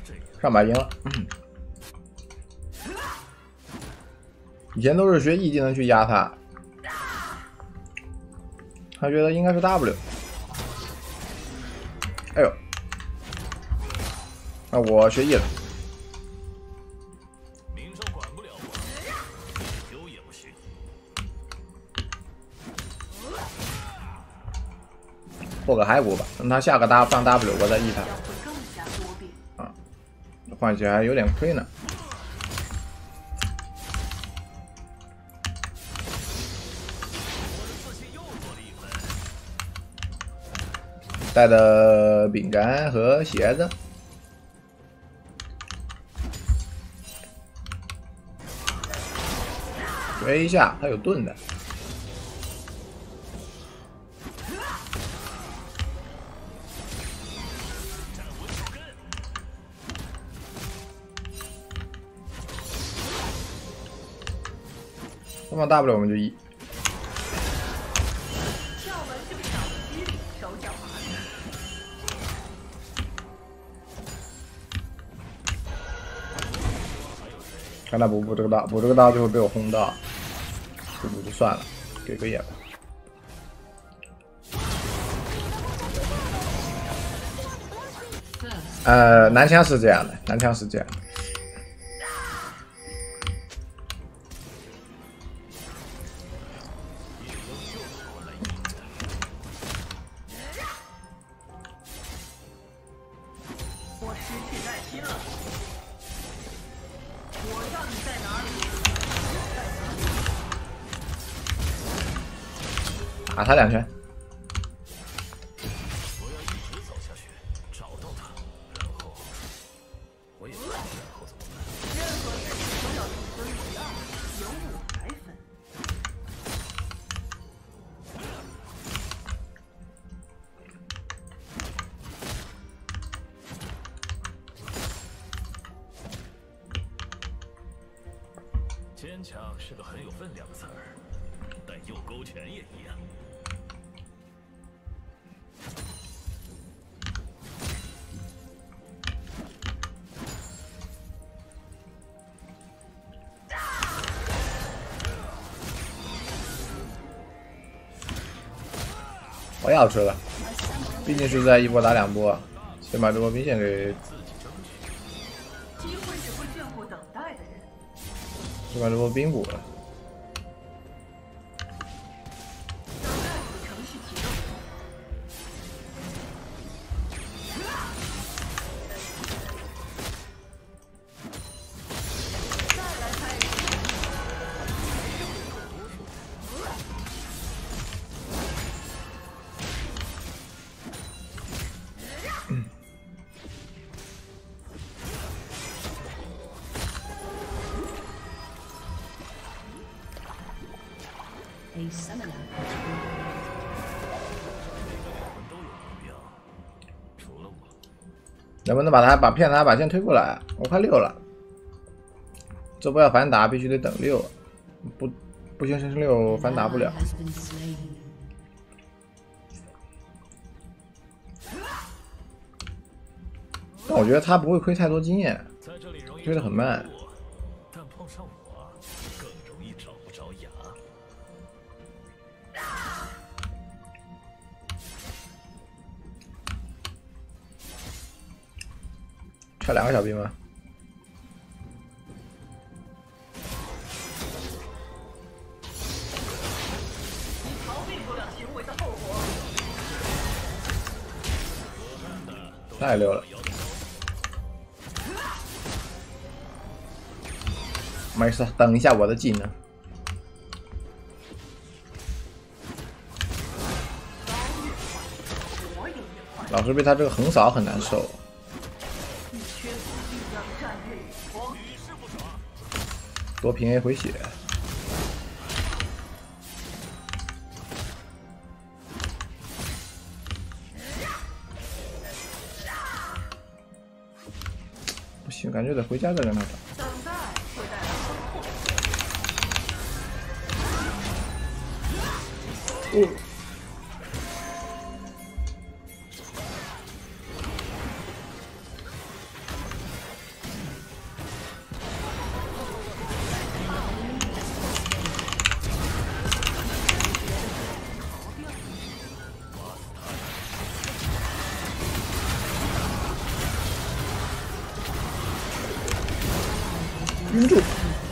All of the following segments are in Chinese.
上把赢了。以前都是学 E 技能去压他，他觉得应该是 W。哎呦，那我学 E 了。 破个骸骨吧，等他下个放 W， 我再 E 他。啊，换血还有点亏呢。带的饼干和鞋子。追一下，他有盾的。 放 W 我们就 E。看他补这个刀，补这个刀就会被我轰到，不补就算了，给个眼吧。男枪是这样的，男枪是这样。 打他2拳。我要一直走下去，找到他，然后我也不知道然后怎么办。任何事情都要1分1二，由我来分。坚强是个很有分量的词儿。 但右勾拳也一样。我要吃了，毕竟是在一波打2波，先把这波兵线给。机会只会眷顾等待的人。先把这波兵补了。 能不能把骗他把线推过来？我快6了，这波要反打必须得等6，不行升6反打不了。但我觉得他不会亏太多经验，推得很慢。 差2个小兵吗？太溜了！没事，等一下我的技能。老是被他这个横扫很难受。 多平 A 回血，不行，感觉得回家再跟他打。 晕住！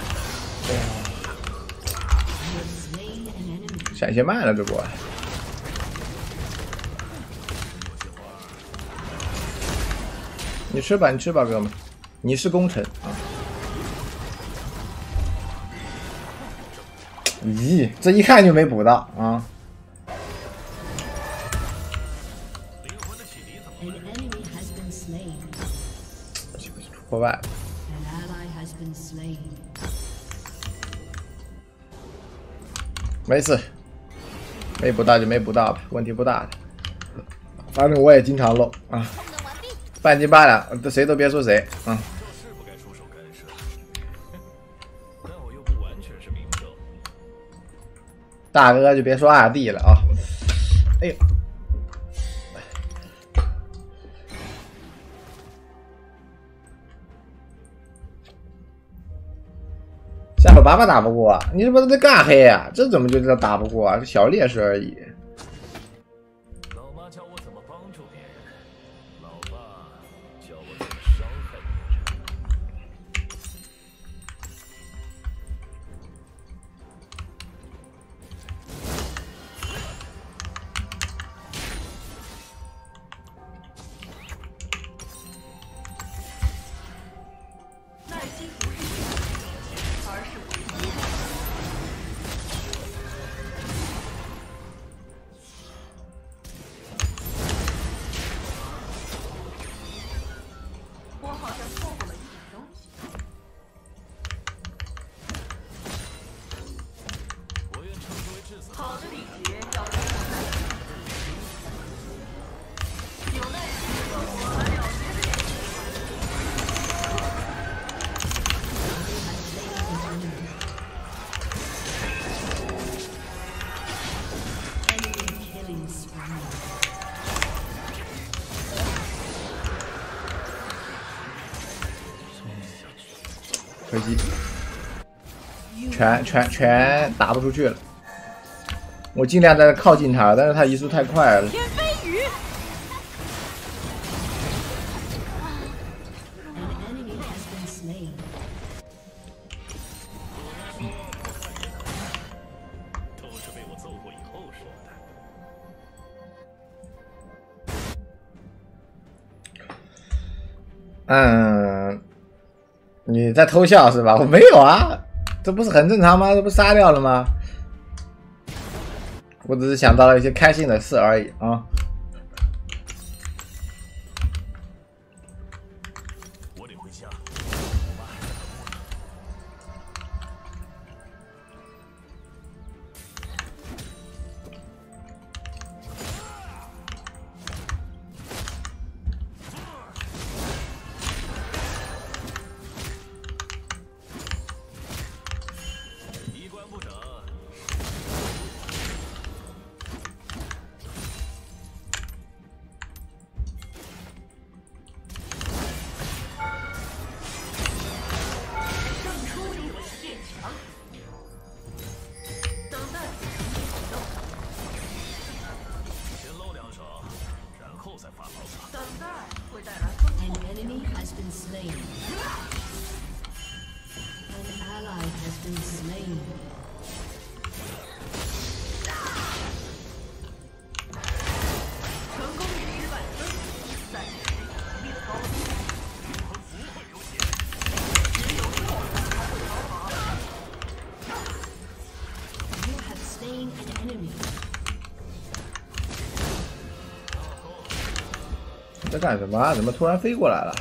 闪现慢了，这波。你吃吧，你吃吧，哥们，你是功臣啊！咦，这一看就没补到啊！破败了。没事，没补到就没补到吧，问题不大的。反正我也经常漏啊。半斤八两，谁都别说谁啊。大哥就别说二弟了啊。哎呦。 下手爸爸打不过，你这不是在干黑啊？这怎么就叫打不过啊？这小劣势而已。 老妈教我怎么帮助别人，老爸教我怎么伤害别人。 耐心不是技巧，而是为你。 我好像错过了一点东西。 我愿称之为至死。 好的礼节要有耐心，有耐心的生活还了别的人。 可惜，全打不出去了。我尽量在靠近他，但是他移速太快了。 天飞雨。 都是被我揍过以后说的。 你在偷笑是吧？我没有啊，这不是很正常吗？这不杀掉了吗？我只是想到了一些开心的事而已啊。 我得回家。衣冠不整。 先露两手，然后再发牢骚。 等待会带来风波。 An enemy has been slain. An ally has been slain. 成功与失败分别在于谁能力的高低。 不会流血。 只有弱者才会逃跑。 You have slain an enemy. 在干什么啊？怎么突然飞过来了？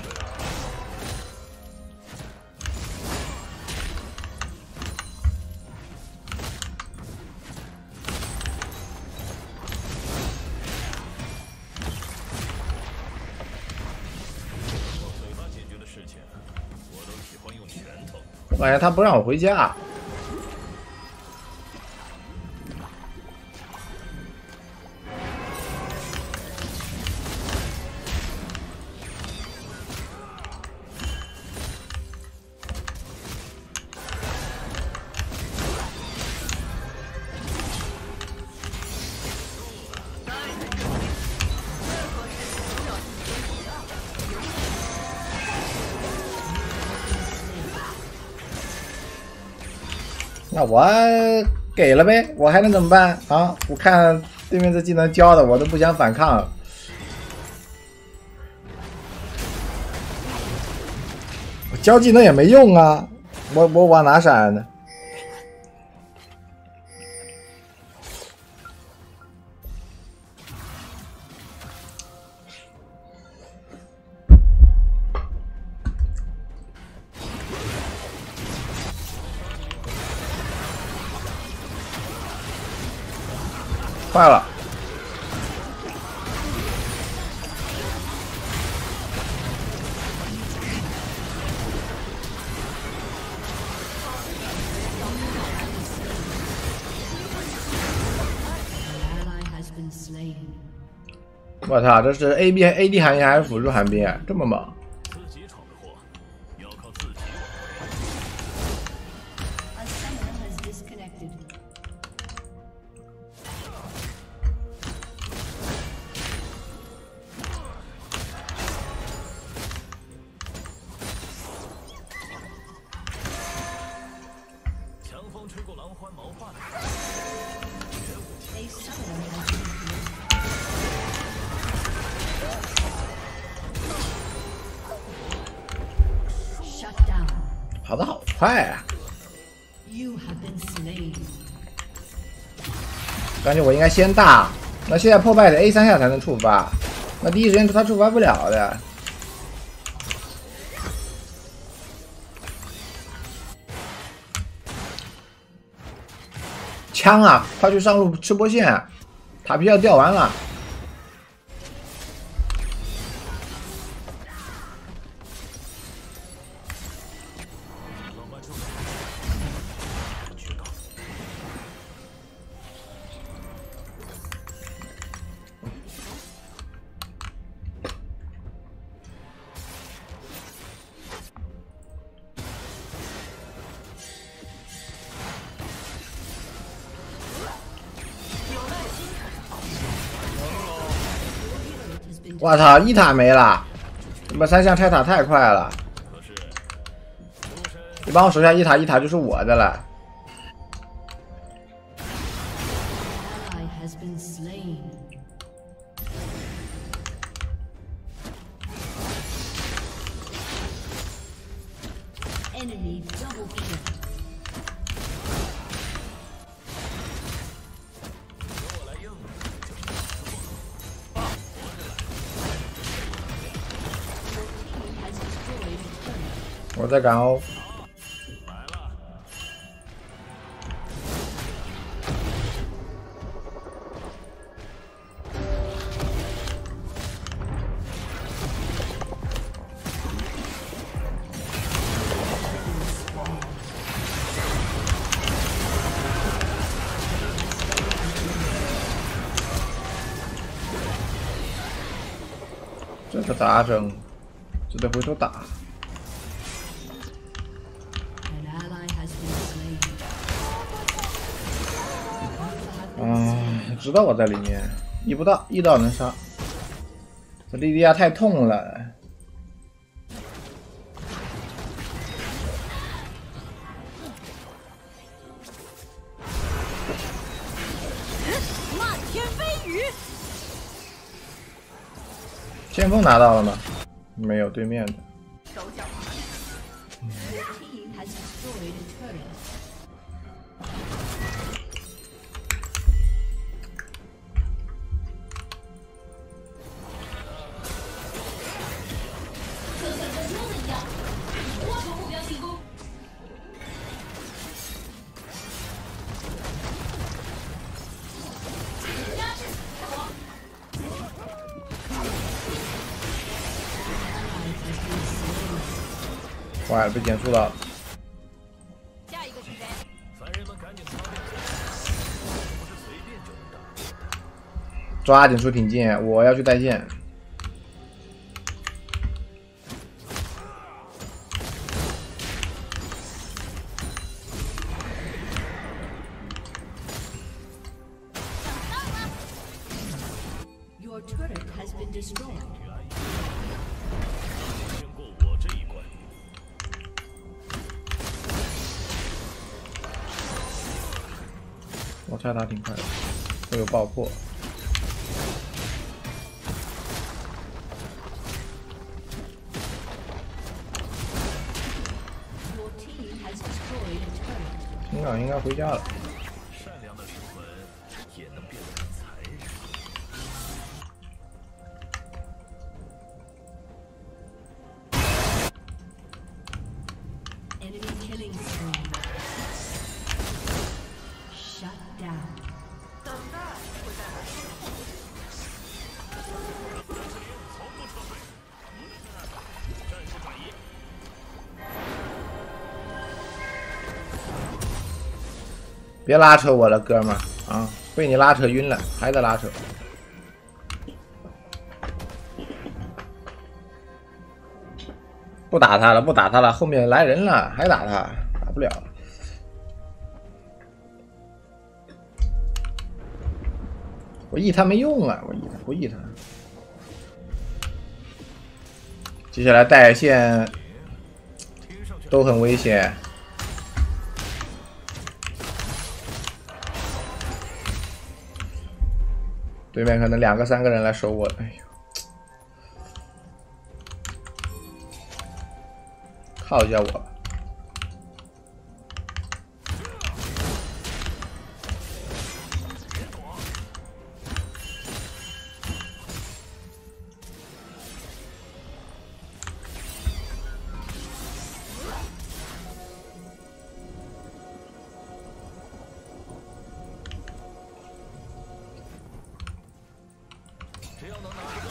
用嘴巴解决的事情，我都喜欢用拳头。 我感觉他不让我回家。 那我给了呗，我还能怎么办啊？我看对面这技能教的，我都不想反抗。我教技能也没用啊，我往哪闪呢？坏了！我操，这是 AD 寒冰还是辅助寒冰啊？这么猛！ 自己闯的祸，要靠自己。 A summoner has disconnected. 强风吹过狼环毛发的。 A summoner has been shut down. 跑得好快啊！ You have been slain. 感觉我应该先大，那现在破败得 A3下才能触发，那第一时间他触发不了的。枪啊，快去上路吃波线，塔皮要掉完了。我操，一塔没了！你把三项拆塔太快了，你帮我守下一塔，一塔就是我的了。 Ally has been slain. Enemy double kill. 我在赶哦。这个咋整？只得回头打。 An ally has been slain. 知道我在里面，一不到，一到能杀。这莉莉娅太痛了。 漫天飞雨。 先锋拿到了吗？没有，对面的。 手脚麻利。 Your team has destroyed a turret. 坏了，被减速了。 下一个是谁？ 凡人们赶紧擦亮眼，不是随便就能打。 抓紧出挺进，我要去带线。 Your turret has been destroyed. 先过我这一关。 拆塔挺快的，会有爆破。 厅长应该回家了。 善良的灵魂也能变得很残忍。 Enemy killing spree. Shut down. 等待会带来收获。 从不撤退。战术转移。 别拉扯我了，哥们儿啊！被你拉扯晕了，还在拉扯。不打他了，不打他了，后面来人了，还打他，打不了。我 E 他没用啊，我 E 他不 E 他。接下来带线都很危险。 对面可能2个3个人来守我，哎呦，靠一下我。 只要能拿一个。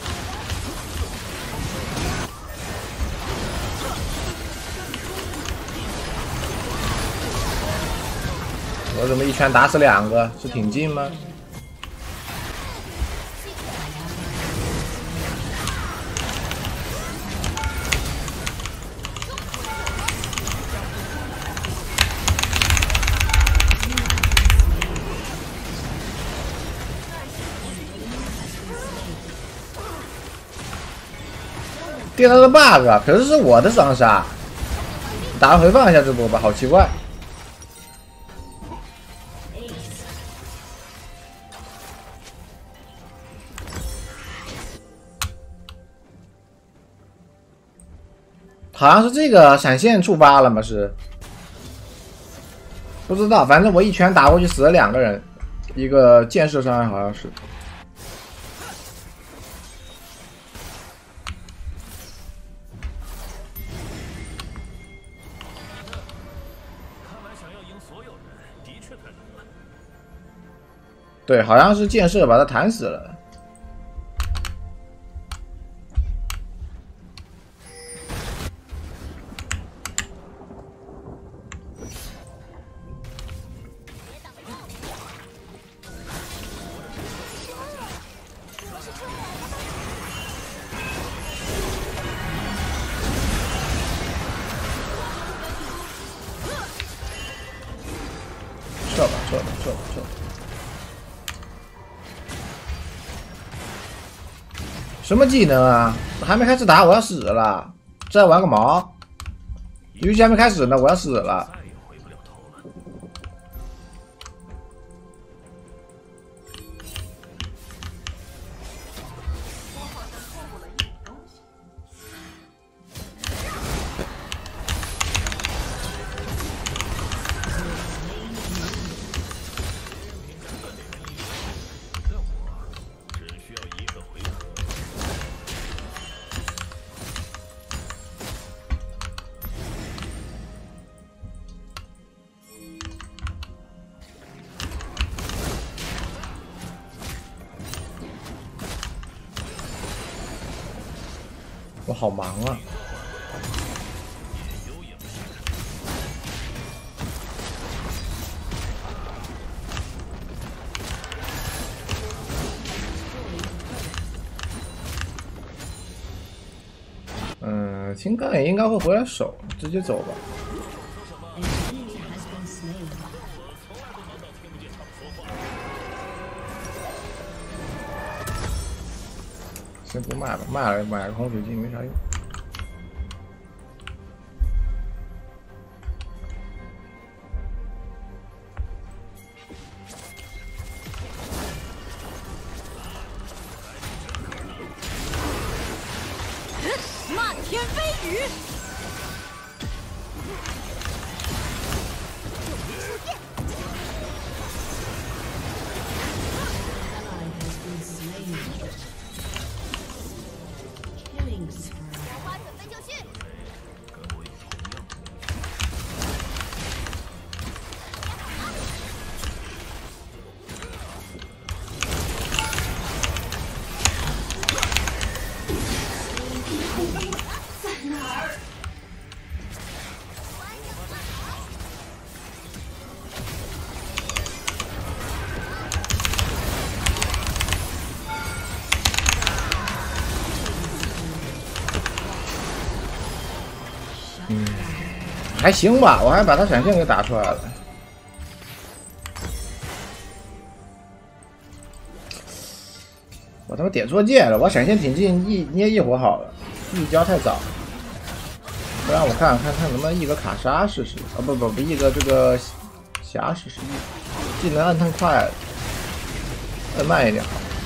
我怎么一拳打死2个？是挺近吗？电到的 bug， 可是是我的双杀。打算回放一下这波吧，好奇怪。好像是这个闪现触发了吗？是？不知道，反正我一拳打过去死了2个人，一个箭射伤害好像是。 对，好像是箭射把他弹死了。撤吧，撤吧，撤吧，撤吧。 什么技能啊？还没开始打，我要死了！再玩个毛！游戏还没开始呢，我要死了！ 再也回不了头了。 我好像错过了一点东西。 任务只需要1个回合。 我好忙啊！青钢也应该会回来守，直接走吧。 先不卖吧，卖了买个红水晶没啥用。 羽。花准备就绪。 还行吧，我还把他闪现给打出来了。我他妈点错键了，我闪现挺近，捏一会儿好了，一交太早。不然我看看他能不能一个卡莎试试啊？不，一个这个侠试试，技能按太快了，按慢一点好。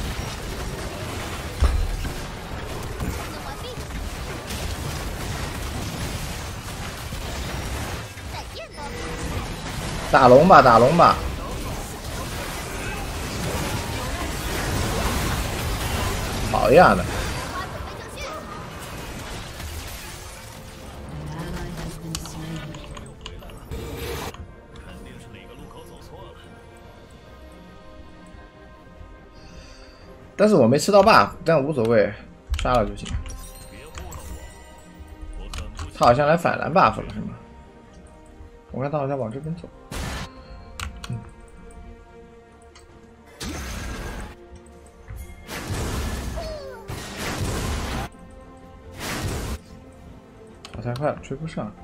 打龙吧，打龙吧！好样的！但是我没吃到 buff， 但无所谓，杀了就行。他好像来反蓝 buff 了，是吗？我看他好像往这边走。跑太快了，追不上。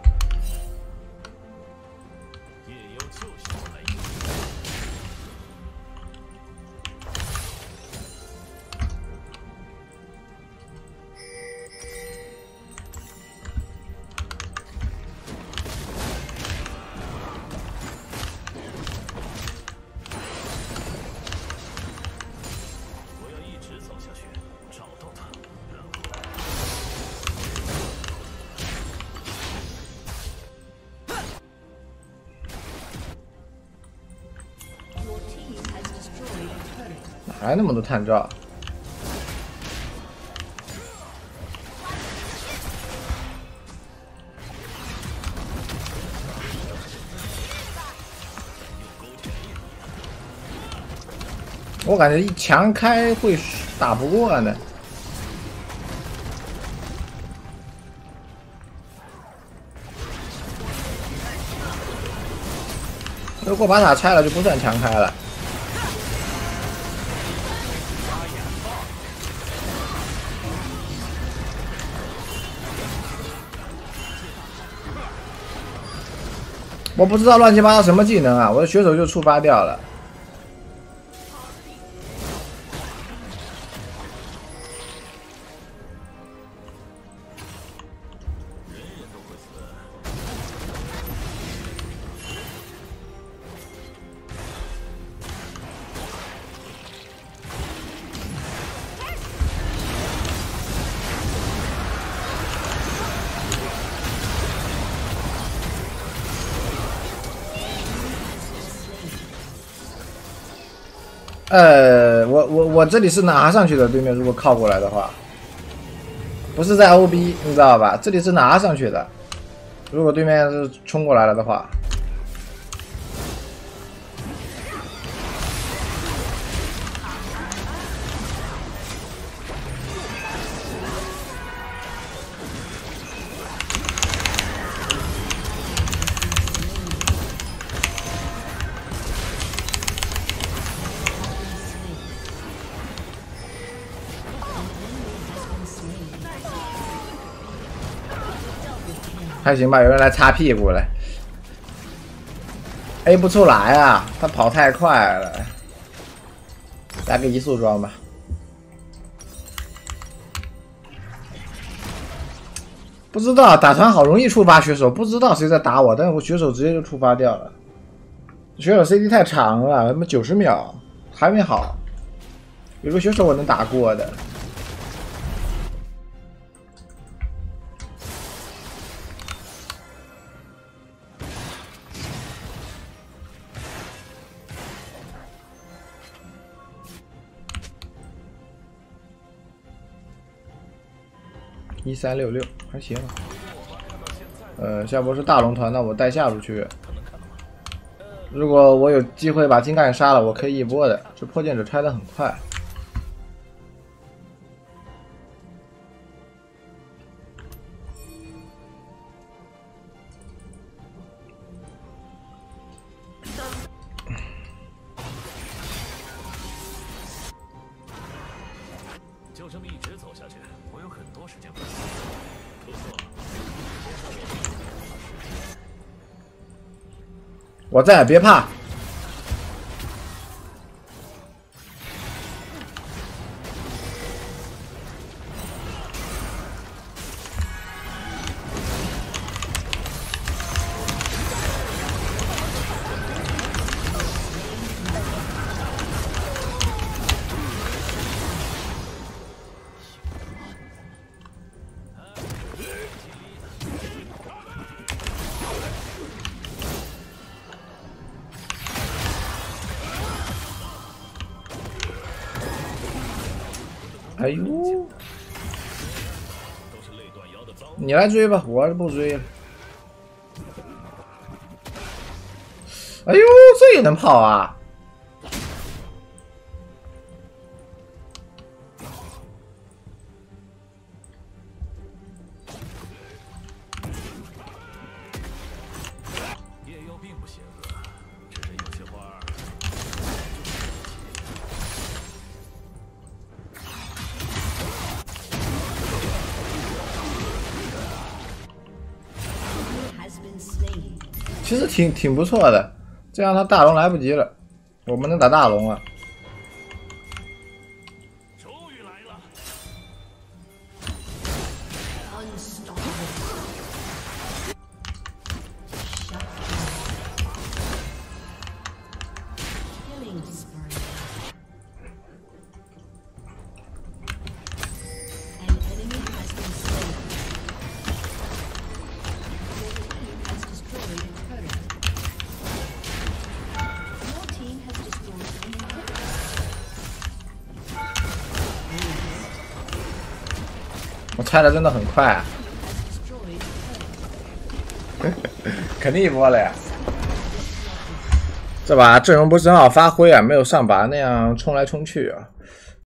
哪来那么多探照？我感觉一强开会打不过呢。如果把塔拆了，就不算强开了。我不知道乱七八糟什么技能啊，我的血手就触发掉了。我这里是拿上去的，对面如果靠过来的话，不是在 OB， 你知道吧？这里是拿上去的，如果对面是冲过来了的话。还行吧，有人来擦屁股了 ，A 不出来啊，他跑太快了，来个移速装吧。不知道打团好容易触发血手，不知道谁在打我，但是我血手直接就触发掉了。血手 CD 太长了，他妈90秒还没好，有个血手我能打过的。 1366还行。下波是大龙团，那我带下路去。如果我有机会把金刚给杀了，我可以一波的。这破剑者拆得很快。 就这么一直走下去，我有很多时间不死。不错， 我在，别怕。哎呦，你来追吧，我不追了。哎呦，这也能跑啊！ 夜幽并不邪恶，只是有些花。 其实挺不错的，这样他大龙来不及了，我们能打大龙了。 终于来了！ 我拆的真的很快啊，肯定一波了呀！这把阵容不是很好发挥啊，没有上把那样冲来冲去啊。